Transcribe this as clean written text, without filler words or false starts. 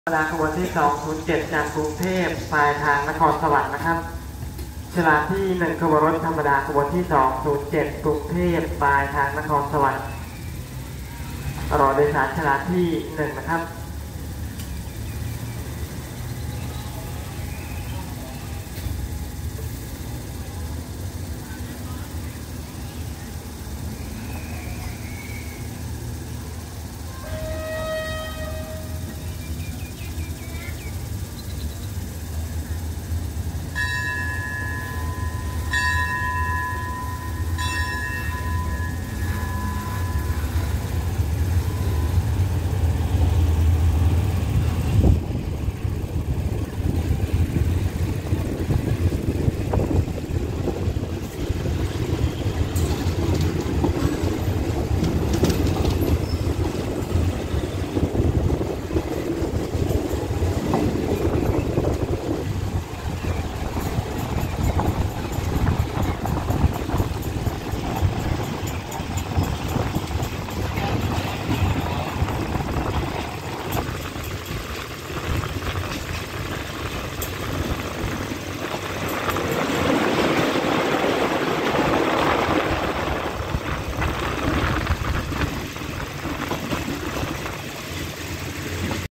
ธรรมดาขบวนที่207จากกรุงเทพปลายทางนครสวรรค์นะครับฉลากที่1ขบวนรถธรรมดาขบวนที่207กรุงเทพปลายทางนครสวรรค์รอโดยสารฉลากที่1นะครับ